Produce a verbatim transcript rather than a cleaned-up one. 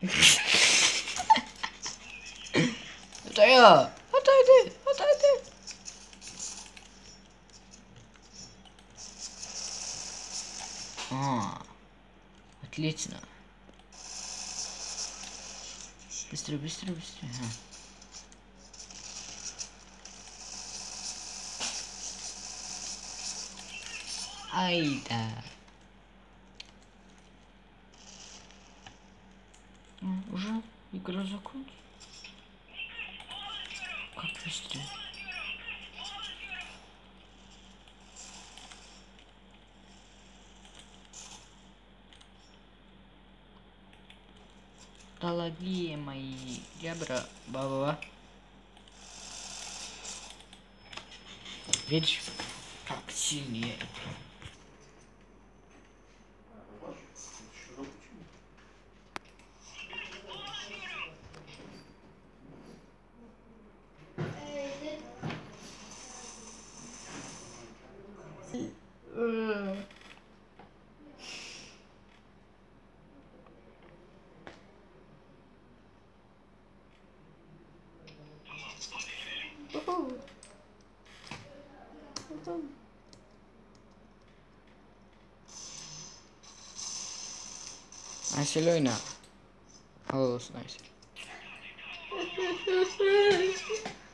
Это я! Отойди! Отойди! А, отлично. Быстрее, быстрее, быстрее. Ага. Ай да. А, уже игра закончилась. Как быстрее? Дорогие мои ребра, баба. Видишь, как сильнее. Barcelona. Oh, that's nice.